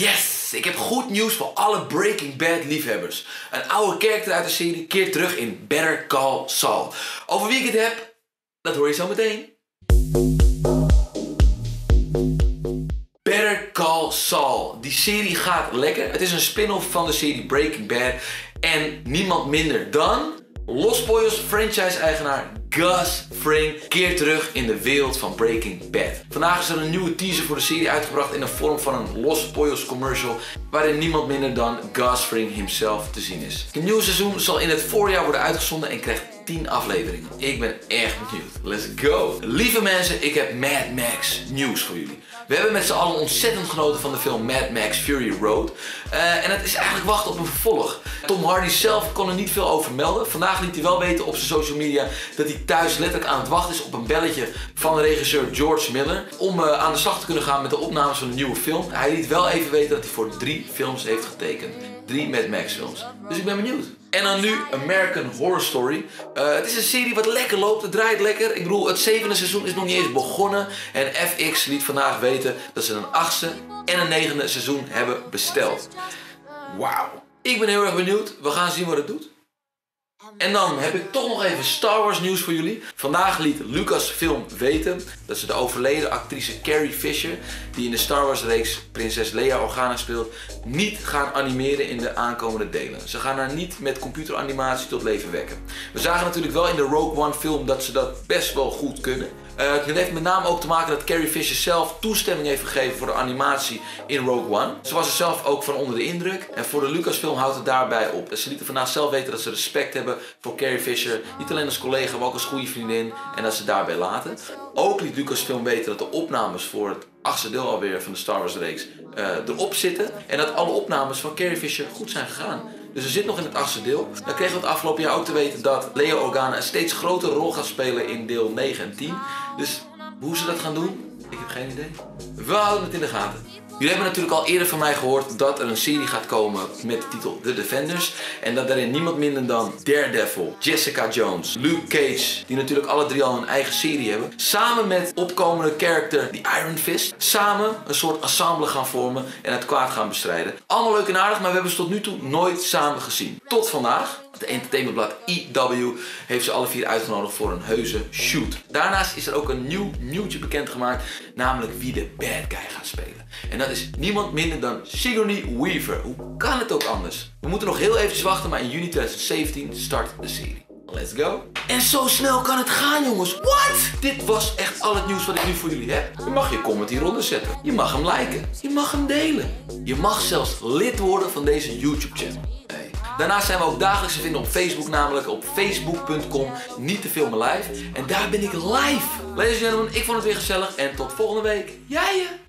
Yes! Ik heb goed nieuws voor alle Breaking Bad liefhebbers. Een oude karakter uit de serie keert terug in Better Call Saul. Over wie ik het heb, dat hoor je zo meteen. Better Call Saul. Die serie gaat lekker. Het is een spin-off van de serie Breaking Bad. En niemand minder dan Los Pollos franchise-eigenaar Gus Fring keert terug in de wereld van Breaking Bad. Vandaag is er een nieuwe teaser voor de serie uitgebracht in de vorm van een Los Pollos commercial waarin niemand minder dan Gus Fring himself te zien is. Het nieuwe seizoen zal in het voorjaar worden uitgezonden en krijgt 10 afleveringen. Ik ben erg benieuwd. Let's go! Lieve mensen, ik heb Mad Max nieuws voor jullie. We hebben met z'n allen ontzettend genoten van de film Mad Max Fury Road. En het is eigenlijk wachten op een vervolg. Tom Hardy zelf kon er niet veel over melden. Vandaag liet hij wel weten op zijn social media dat hij thuis letterlijk aan het wachten is op een belletje van de regisseur George Miller om aan de slag te kunnen gaan met de opnames van de nieuwe film. Hij liet wel even weten dat hij voor 3 films heeft getekend. 3 Mad Max films. Dus ik ben benieuwd. En dan nu American Horror Story. Het is een serie wat lekker loopt, het draait lekker. Ik bedoel, het 7e seizoen is nog niet eens begonnen. En FX liet vandaag weten dat ze een 8e en een 9e seizoen hebben besteld. Wauw. Ik ben heel erg benieuwd. We gaan zien wat het doet. En dan heb ik toch nog even Star Wars nieuws voor jullie. Vandaag liet Lucasfilm weten dat ze de overleden actrice Carrie Fisher, die in de Star Wars reeks Prinses Leia Organa speelt, niet gaan animeren in de aankomende delen. Ze gaan haar niet met computeranimatie tot leven wekken. We zagen natuurlijk wel in de Rogue One film dat ze dat best wel goed kunnen. Het heeft met name ook te maken dat Carrie Fisher zelf toestemming heeft gegeven voor de animatie in Rogue One. Ze was er zelf ook van onder de indruk. En voor de Lucasfilm houdt het daarbij op. Ze lieten vandaag zelf weten dat ze respect hebben voor Carrie Fisher. Niet alleen als collega, maar ook als goede vriendin. En dat ze daarbij laten. Ook liet Lucasfilm weten dat de opnames voor het 8e deel alweer van de Star Wars reeks erop zitten. En dat alle opnames van Carrie Fisher goed zijn gegaan. Dus we zitten nog in het 8e deel. Dan kregen we het afgelopen jaar ook te weten dat Leia Organa een steeds grotere rol gaat spelen in deel 9 en 10. Dus hoe ze dat gaan doen, ik heb geen idee. We houden het in de gaten. Jullie hebben natuurlijk al eerder van mij gehoord dat er een serie gaat komen met de titel The Defenders. En dat daarin niemand minder dan Daredevil, Jessica Jones, Luke Cage, die natuurlijk alle 3 al een eigen serie hebben, samen met opkomende character die Iron Fist, samen een soort ensemble gaan vormen en het kwaad gaan bestrijden. Allemaal leuk en aardig, maar we hebben ze tot nu toe nooit samen gezien. Tot vandaag. Het entertainmentblad EW heeft ze alle 4 uitgenodigd voor een heuse shoot. Daarnaast is er ook een nieuwtje bekendgemaakt, namelijk wie de bad guy gaat spelen. En dat is niemand minder dan Sigourney Weaver. Hoe kan het ook anders? We moeten nog heel eventjes wachten, maar in juni 2017 start de serie. Let's go. En zo snel kan het gaan, jongens. What? Dit was echt al het nieuws wat ik nu voor jullie heb. Je mag je comment hieronder zetten. Je mag hem liken. Je mag hem delen. Je mag zelfs lid worden van deze YouTube channel. Daarnaast zijn we ook dagelijks te vinden op Facebook, namelijk op facebook.com niet te filmen live. En daar ben ik live. Ladies and gentlemen, ik vond het weer gezellig en tot volgende week. Jij je!